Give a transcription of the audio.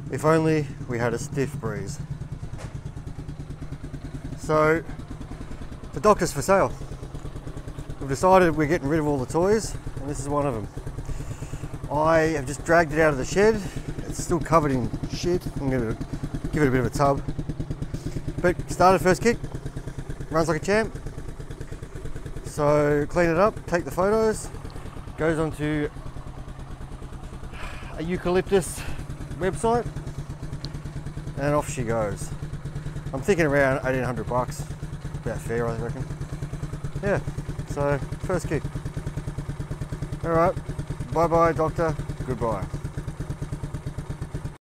If only we had a stiff breeze. So, the Doctor's for sale. We've decided we're getting rid of all the toys, and this is one of them. I have just dragged it out of the shed. It's still covered in shit. I'm going to give it a bit of a tub. But started first kick, runs like a champ. So clean it up, take the photos, goes onto a eucalyptus website, and off she goes. I'm thinking around 1,800 bucks, about fair I reckon. Yeah, so first kick. All right, bye bye Doctor, goodbye.